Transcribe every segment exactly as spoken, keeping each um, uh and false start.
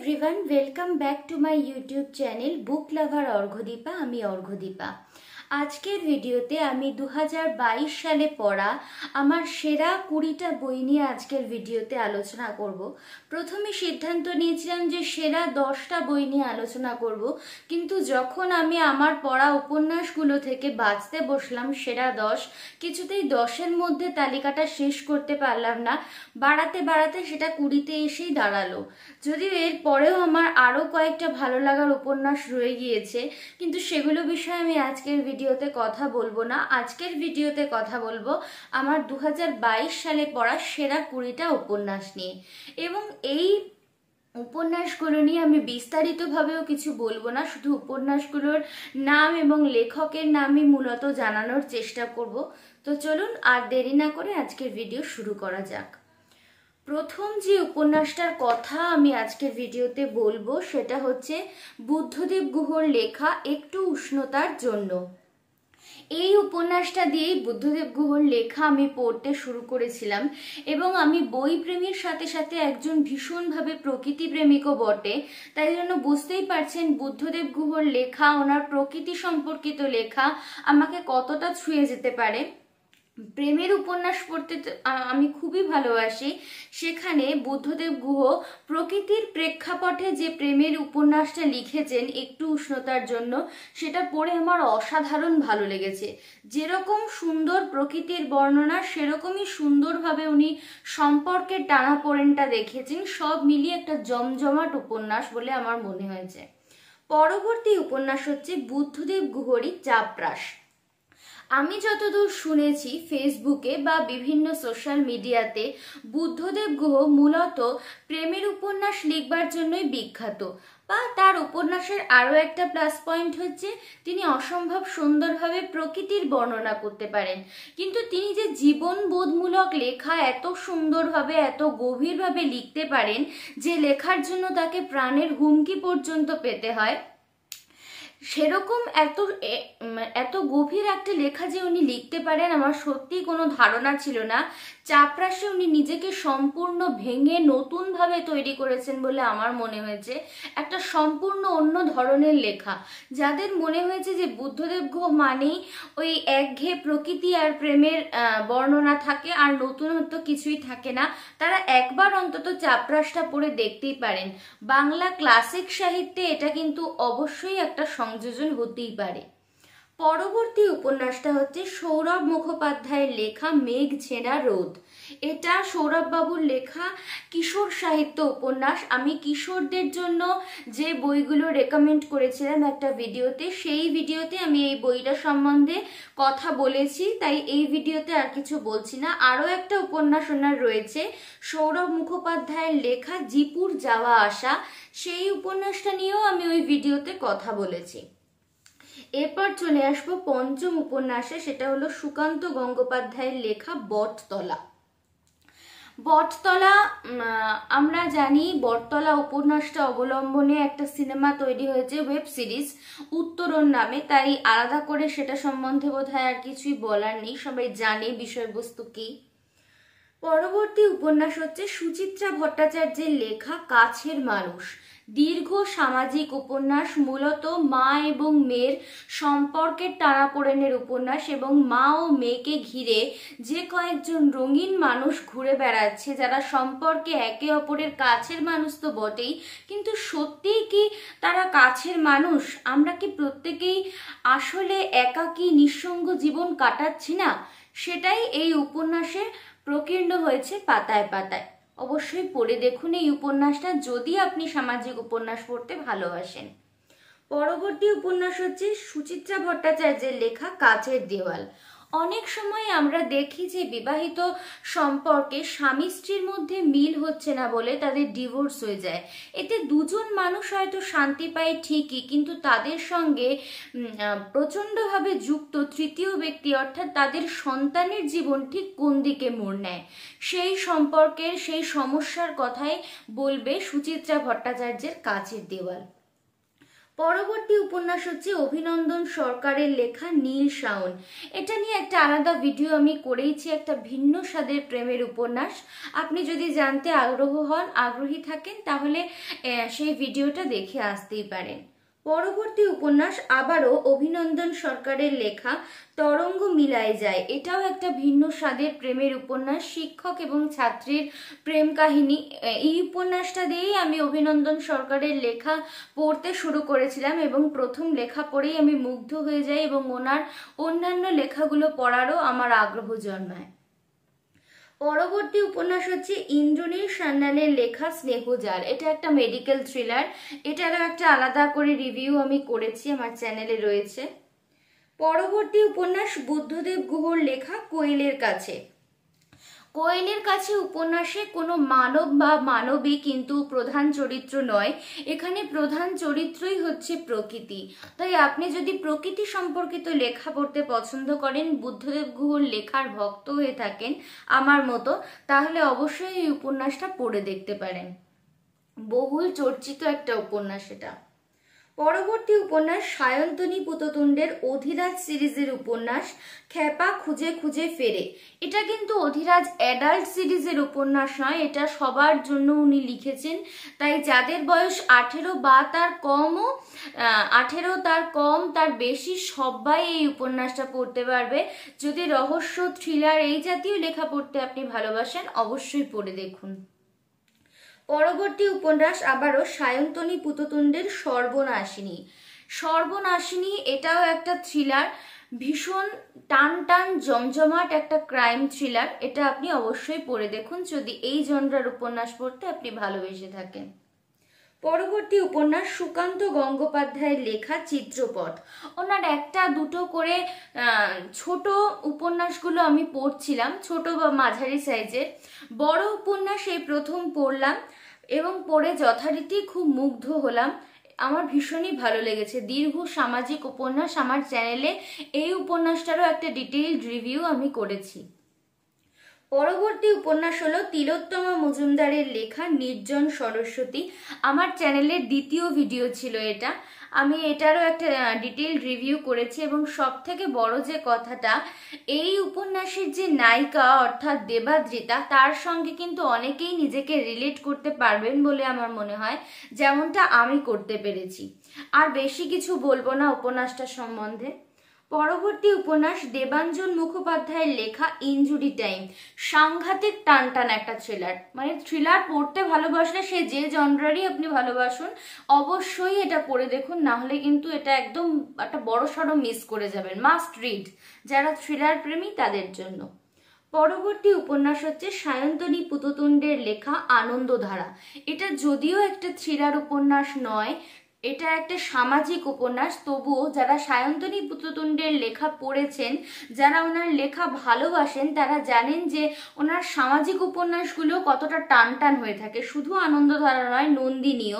Everyone, welcome back to my YouTube channel book lover Arghadeepa. आमी अर्घदीपा। आजकेर भिडियोते आमी दो हज़ार बाईश साले पढ़ा आमार सेरा कुड़ीटा बई निये आजकेर भिडियोते आलोचना करब। प्रथमे सिद्धान्त नियेछिलाम जे सेरा दसटा बई निये आलोचना करब, किन्तु जखन आमी आमार पढ़ा उपन्यासगुलो थेके बाछते बसलाम सेरा दस, किछुतेई दशेर मध्य तालिकाटा शेष करते पारलाम ना। बाड़ाते बाड़ाते सेटा कुड़ीते एसेई दाड़ालो। যদিও এর পরেও আমার আরো কয়েকটা ভালো লাগার উপন্যাস রয়ে গিয়েছে, কিন্তু সেগুলো বিষয়ে আমি আজকের ভিডিওতে কথা বলবো না। আজকের ভিডিওতে কথা বলবো আমার দু হাজার বাইশ সালে পড়া সেরা কুড়িটা উপন্যাস নিয়ে, এবং এই উপন্যাসগুলো নিয়ে আমি বিস্তারিতভাবেও কিছু বলবো না, শুধু উপন্যাসগুলোর নাম এবং লেখকের নামই মূলত জানানোর চেষ্টা করব। তো চলুন আর দেরি না করে আজকের ভিডিও শুরু করা যাক। প্রথম যে উপন্যাসটার কথা আমি আজকের ভিডিওতে বলবো সেটা হচ্ছে বুদ্ধদেব গুহর লেখা একটু উষ্ণতার জন্য। এই উপন্যাসটা দিয়েই বুদ্ধদেব গুহর লেখা আমি পড়তে শুরু করেছিলাম, এবং আমি বই প্রেমীর সাথে সাথে একজন ভীষণভাবে প্রকৃতি প্রেমিকও বটে। তাই জন্য বুঝতেই পারছেন বুদ্ধদেব গুহর লেখা, ওনার প্রকৃতি সম্পর্কিত লেখা আমাকে কতটা ছুঁয়ে যেতে পারে। প্রেমের উপন্যাস পড়তে আমি খুবই ভালোবাসি, সেখানে বুদ্ধদেব গুহ প্রকৃতির প্রেক্ষাপটে যে প্রেমের উপন্যাসটা লিখেছেন একটু উষ্ণতার জন্য, সেটা পড়ে আমার অসাধারণ ভালো লেগেছে। যেরকম সুন্দর প্রকৃতির বর্ণনা, সেরকমই সুন্দরভাবে উনি সম্পর্কের টানাপোড়েনটা দেখেছেন। সব মিলিয়ে একটা জমজমাট উপন্যাস বলে আমার মনে হয়েছে। পরবর্তী উপন্যাস হচ্ছে বুদ্ধদেব গুহরই চাপরাস। আমি যতদূর শুনেছি ফেসবুকে বা বিভিন্ন সোশ্যাল মিডিয়াতে বুদ্ধদেব গুহ মূলত প্রেমের উপন্যাস লিখবার জন্যই বিখ্যাত, বা তার উপন্যাসের আরও একটা প্লাস পয়েন্ট হচ্ছে তিনি অসম্ভব সুন্দরভাবে প্রকৃতির বর্ণনা করতে পারেন। কিন্তু তিনি যে জীবনবোধমূলক লেখা এত সুন্দরভাবে এত গভীরভাবে লিখতে পারেন যে লেখার জন্য তাকে প্রাণের হুমকি পর্যন্ত পেতে হয়, সেরকম এত এত গভীর একটা লেখা যে উনি লিখতে পারেন আমার সত্যি কোনো ধারণা ছিল না। চাপরাসে উনি নিজেকে সম্পূর্ণ ভেঙে নতুনভাবে তৈরি করেছেন বলে আমার মনে হয়েছে। একটা সম্পূর্ণ অন্য ধরনের লেখা। যাদের মনে হয়েছে যে বুদ্ধদেব গুহ মানেই ওই একঘেয়ে প্রকৃতি আর প্রেমের বর্ণনা থাকে আর নতুনত্ব কিছুই থাকে না, তারা একবার অন্তত চাপরাসটা পড়ে দেখতেই পারেন। বাংলা ক্লাসিক সাহিত্যে এটা কিন্তু অবশ্যই একটা সংযোজন হতেই পারে। পরবর্তী উপন্যাসটা হচ্ছে সৌরভ মুখোপাধ্যায়ের লেখা মেঘ ছেঁড়া রোদ। এটা সৌরভ বাবুর লেখা কিশোর সাহিত্য উপন্যাস। আমি কিশোরদের জন্য যে বইগুলো রেকমেন্ড করেছিলাম একটা ভিডিওতে, সেই ভিডিওতে আমি এই বইটা সম্বন্ধে কথা বলেছি, তাই এই ভিডিওতে আর কিছু বলছি না। আরও একটা উপন্যাস ওনার রয়েছে সৌরভ মুখোপাধ্যায়ের লেখা জিপুর যাওয়া আসা, সেই উপন্যাসটা নিয়েও আমি ওই ভিডিওতে কথা বলেছি। এরপর চলে আসবো পঞ্চম উপন্যাসে, সেটা হলো সুকান্ত গঙ্গোপাধ্যায়ের লেখা বটতলা। বটতলা আমরা জানি বটতলা উপন্যাসটা অবলম্বনে একটা সিনেমা তৈরি হয়েছে, ওয়েব সিরিজ উত্তরণ নামে, তাই আলাদা করে সেটা সম্বন্ধে বোধহয় আর কিছুই বলার নেই, সবাই জানে বিষয়বস্তু কি। পরবর্তী উপন্যাস হচ্ছে সুচিত্রা ভট্টাচার্যের লেখা কাছের মানুষ। দীর্ঘ সামাজিক উপন্যাস, মূলত মা এবং মেয়ের সম্পর্কের টানাপোড়েনের উপন্যাস, এবং মা ও মেয়েকে ঘিরে যে কয়েকজন রঙিন মানুষ ঘুরে বেড়াচ্ছে, যারা সম্পর্কে একে অপরের কাছের মানুষ তো বটেই, কিন্তু সত্যিই কি তারা কাছের মানুষ? আমরা কি প্রত্যেকেই আসলে একাকী নিঃসঙ্গ জীবন কাটাচ্ছি না? সেটাই এই উপন্যাসে প্রকীর্ণ হয়েছে পাতায় পাতায়। অবশ্যই পড়ে দেখুন এই উপন্যাসটা যদি আপনি সামাজিক উপন্যাস পড়তে ভালোবাসেন। পরবর্তী উপন্যাস হচ্ছে সুচিত্রা ভট্টাচার্যের লেখা কাচের দেওয়াল। অনেক সময় আমরা দেখি যে বিবাহিত সম্পর্কে স্বামী স্ত্রীর মধ্যে মিল হচ্ছে না বলে তাদের ডিভোর্স হয়ে যায়। এতে দুজন মানুষ হয়তো শান্তি পায় ঠিকই, কিন্তু তাদের সঙ্গে প্রচণ্ডভাবে যুক্ত তৃতীয় ব্যক্তি অর্থাৎ তাদের সন্তানের জীবন ঠিক কোন দিকে মোড় নেয়, সেই সম্পর্কের সেই সমস্যার কথাই বলবে সুচিত্রা ভট্টাচার্যের কাচের দেওয়াল। পরবর্তী উপন্যাস হচ্ছে অভিনন্দন সরকারের লেখা নীল শাওন। এটা নিয়ে একটা আলাদা ভিডিও আমি করেইছি, একটা ভিন্ন স্বাদের প্রেমের উপন্যাস। আপনি যদি জানতে আগ্রহ হন আগ্রহী থাকেন তাহলে সেই ভিডিওটা দেখে আসতেই পারেন। পরবর্তী উপন্যাস আবারও অভিনন্দন সরকারের লেখা তরঙ্গ মিলায় যায়। এটাও একটা ভিন্ন স্বাদের প্রেমের উপন্যাস, শিক্ষক এবং ছাত্রীর প্রেম কাহিনী। এই উপন্যাসটা দিয়েই আমি অভিনন্দন সরকারের লেখা পড়তে শুরু করেছিলাম এবং প্রথম লেখা পড়েই আমি মুগ্ধ হয়ে যাই এবং ওনার অন্যান্য লেখাগুলো পড়ারও আমার আগ্রহ জন্মায়। পরবর্তী উপন্যাস হচ্ছে ইন্দ্রনীল সান্যালের লেখা স্নেহজাল। এটা একটা মেডিকেল থ্রিলার। এটারও একটা আলাদা করে রিভিউ আমি করেছি, আমার চ্যানেলে রয়েছে। পরবর্তী উপন্যাস বুদ্ধদেব গুহর লেখা কোয়েলের কাছে। কোয়েলের কাছে উপন্যাসে কোনো মানব বা মানবী কিন্তু প্রধান চরিত্র নয়, এখানে প্রধান চরিত্রই হচ্ছে প্রকৃতি। তাই আপনি যদি প্রকৃতি সম্পর্কিত লেখা পড়তে পছন্দ করেন, বুদ্ধদেব গুহর লেখার ভক্ত হয়ে থাকেন আমার মতো, তাহলে অবশ্যই এই উপন্যাসটা পড়ে দেখতে পারেন। বহুল চর্চিত একটা উপন্যাস এটা। পরবর্তী উপন্যাস সায়ন্তনী পুততুণ্ডের অধিরাজ সিরিজের উপন্যাস খ্যাপা খুঁজে খুঁজে ফেরে। এটা কিন্তু অধিরাজ অ্যাডাল্ট সিরিজের উপন্যাস নয়, এটা সবার জন্য উনি লিখেছেন। তাই যাদের বয়স আঠেরো বা তার কমও, আঠেরো তার কম তার বেশি, সবাই এই উপন্যাসটা পড়তে পারবে। যদি রহস্য থ্রিলার এই জাতীয় লেখা পড়তে আপনি ভালোবাসেন অবশ্যই পড়ে দেখুন। পরবর্তী উপন্যাস আবারও সায়ন্তনী পুততুণ্ডের সর্বনাশিনী। সর্বনাশিনী এটাও একটা থ্রিলার, ভীষণ টান টান জমজমাট একটা ক্রাইম থ্রিলার। এটা আপনি অবশ্যই পড়ে দেখুন যদি এই জনরার উপন্যাস পড়তে আপনি ভালোবেসে থাকেন। পরবর্তী উপন্যাস সুকান্ত গঙ্গোপাধ্যায়ের লেখা চিত্রপট। ওনার একটা দুটো করে ছোট উপন্যাসগুলো আমি পড়ছিলাম, ছোট বা মাঝারি সাইজের। বড় উপন্যাস এই প্রথম পড়লাম এবং পড়ে যথারীতি খুব মুগ্ধ হলাম, আমার ভীষণই ভালো লেগেছে। দীর্ঘ সামাজিক উপন্যাস, আমার চ্যানেলে এই উপন্যাসটারও একটা ডিটেইলড রিভিউ আমি করেছি। পরবর্তী উপন্যাস হলো তিলোত্তমা মজুমদারের লেখা নির্জন সরস্বতী। আমার চ্যানেলের দ্বিতীয় ভিডিও ছিল এটা, আমি এটারও একটা ডিটেইলড রিভিউ করেছি। এবং সব থেকে বড় যে কথাটা, এই উপন্যাসের যে নায়িকা অর্থাৎ দেবাদ্রিতা, তার সঙ্গে কিন্তু অনেকেই নিজেকে রিলেট করতে পারবেন বলে আমার মনে হয়, যেমনটা আমি করতে পেরেছি। আর বেশি কিছু বলবো না উপন্যাসটার সম্বন্ধে। পরবর্তী উপন্যাস দেবাঞ্জন মুখোপাধ্যায়ের লেখা ইনজুরি টাইম। সাংঘাতিক টান টান একটা থ্রিলার, মানে থ্রিলার পড়তে ভালোবাসলে সে যে জনরারই আপনি ভালোবাসুন অবশ্যই এটা পড়ে দেখুন, না হলে কিন্তু এটা একদম একটা বড় সড়ো মিস করে যাবেন। মাস্ট রিড যারা থ্রিলার প্রেমী তাদের জন্য। পরবর্তী উপন্যাস হচ্ছে সায়ন্তনী পুততুণ্ডের লেখা আনন্দধারা। এটা যদিও একটা থ্রিলার উপন্যাস নয়, এটা একটা সামাজিক উপন্যাস, তবুও যারা সায়ন্তনী পুততুণ্ডের লেখা পড়েছেন, যারা ওনার লেখা ভালোবাসেন, তারা জানেন যে ওনার সামাজিক উপন্যাসগুলো কতটা টান টান হয়ে থাকে। শুধু আনন্দধারা নয়, নন্দিনীও।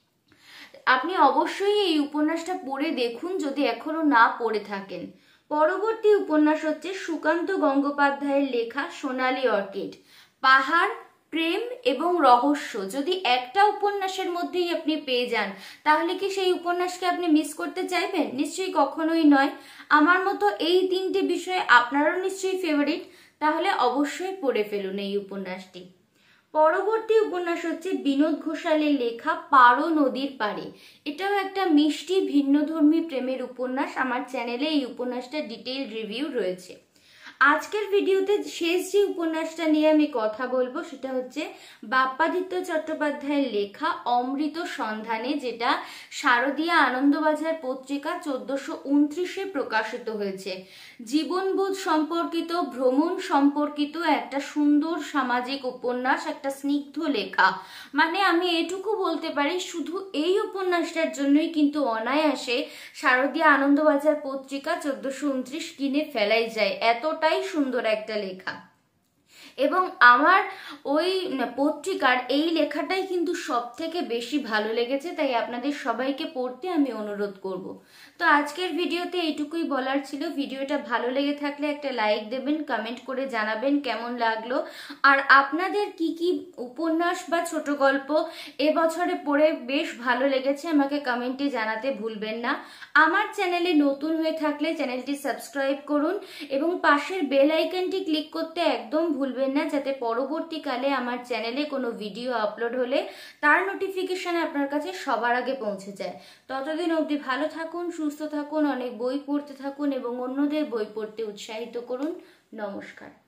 আপনি অবশ্যই এই উপন্যাসটা পড়ে দেখুন যদি এখনো না পড়ে থাকেন। পরবর্তী উপন্যাস হচ্ছে সুকান্ত গঙ্গোপাধ্যায়ের লেখা সোনালী অর্কিড। পাহাড়, প্রেম এবং রহস্য যদি একটা উপন্যাসের মধ্যেই আপনি পেয়ে যান, তাহলে কি সেই উপন্যাসকে আপনি মিস করতে চাইবেন? নিশ্চয়ই কখনোই নয়। আমার মতো এই তিনটে বিষয়ে আপনারও নিশ্চয়ই ফেভারিট, তাহলে অবশ্যই পড়ে ফেলুন এই উপন্যাসটি। পরবর্তী উপন্যাস হচ্ছে বিনোদ ঘোষালের লেখা পারো নদীর পাড়ে। এটাও একটা মিষ্টি ভিন্নধর্মী প্রেমের উপন্যাস, আমার চ্যানেলে এই উপন্যাসটা ডিটেইল রিভিউ রয়েছে। আজকের ভিডিওতে শেষ যে উপন্যাসটা নিয়ে আমি কথা বলবো সেটা হচ্ছে বাপ্পাদিত্য চট্টোপাধ্যায়ের লেখা অমৃত সন্ধানে, যেটা শারদীয়া আনন্দবাজার পত্রিকা চোদ্দশো উনত্রিশে প্রকাশিত হয়েছে। জীবনবোধ সম্পর্কিত, ভ্রমণ সম্পর্কিত একটা সুন্দর সামাজিক উপন্যাস, একটা স্নিগ্ধ লেখা। মানে আমি এটুকু বলতে পারি, শুধু এই উপন্যাসটার জন্যই কিন্তু অনায়াসে শারদীয়া আনন্দবাজার পত্রিকা চোদ্দশো উনত্রিশ কিনে ফেলাই যায়, এতটাই সুন্দর একটা লেখা। এবং আমার ওই পত্রিকার এই লেখাটাই কিন্তু সব থেকে বেশি ভালো লেগেছে, তাই আপনাদের সবাইকে পড়তে আমি অনুরোধ করব। তো আজকের ভিডিওতে এইটুকুই বলার ছিল। ভিডিওটা ভালো লেগে থাকলে একটা লাইক দেবেন, কমেন্ট করে জানাবেন কেমন লাগলো, আর আপনাদের কি কি উপন্যাস বা ছোট গল্প এবছরে পড়ে বেশ ভালো লেগেছে আমাকে কমেন্টে জানাতে ভুলবেন না। আমার চ্যানেলে নতুন হয়ে থাকলে চ্যানেলটি সাবস্ক্রাইব করুন এবং পাশের বেল আইকনটি ক্লিক করতে একদম ভুলবেন না, যাতে পরবর্তীকালে আমার চ্যানেলে কোনো ভিডিও আপলোড হলে তার নোটিফিকেশন আপনার কাছে সবার আগে পৌঁছে যায়। ততদিন অবধি ভালো থাকুন, সুস্থ থাকুন, অনেক বই পড়তে থাকুন এবং অন্যদের বই পড়তে উৎসাহিত করুন। নমস্কার।